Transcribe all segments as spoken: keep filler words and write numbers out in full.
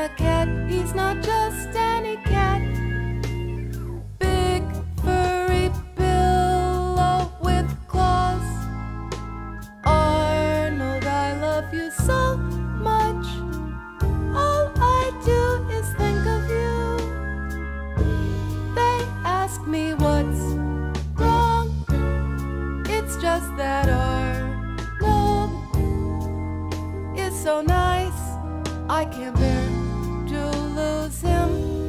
a cat, he's not just any cat. Big furry pillow with claws. Arnold, I love you so much. All I do is think of you. They ask me what's wrong. It's just that Arnold is so nice, I can't bear to lose him.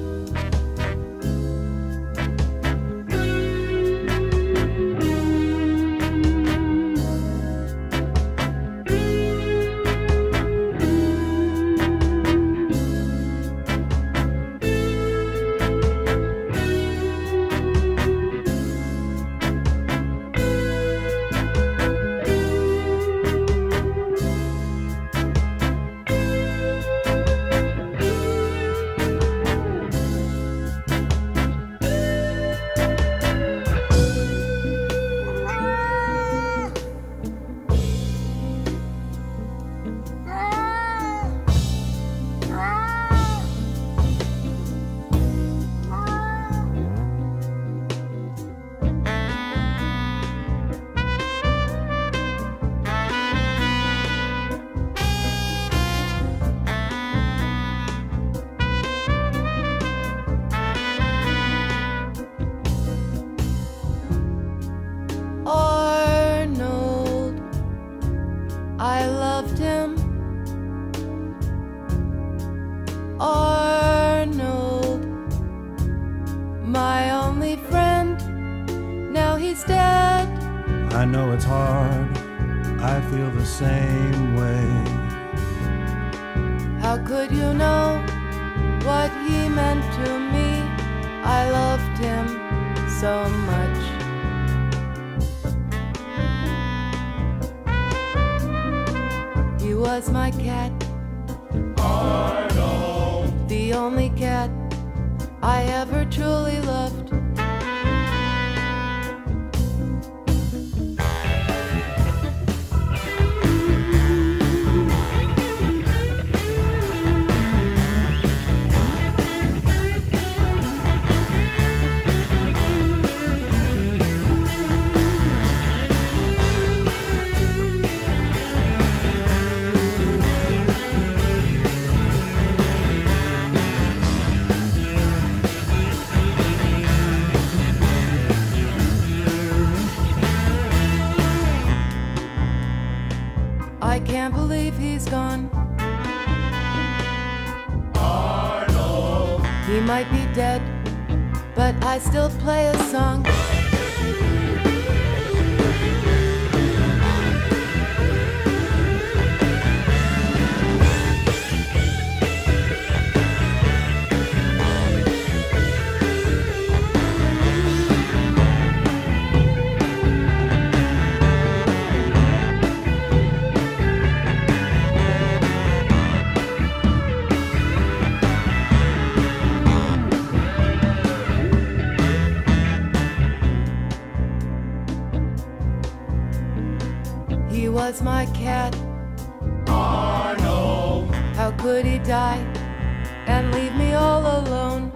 Arnold, I loved him. Arnold, my only friend. Now he's dead. I know it's hard, I feel the same way. How could you know what he meant to me? I loved him so much. He was my cat, Arnold, the only cat I ever truly loved. I can't believe he's gone. Arnold, He might be dead, but I still play a song. He was my cat. Arnold, How could he die and leave me all alone?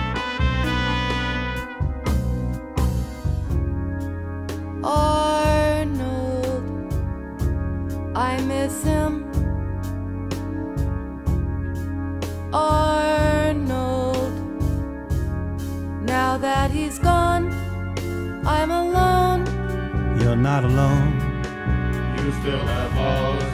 Arnold, I miss him. Arnold, now that he's gone, I'm alone. you're not alone. You still have us.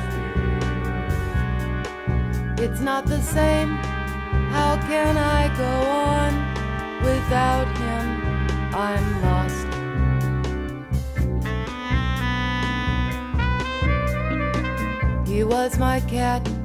It's not the same. How can I go on without him? I'm lost. He was my cat.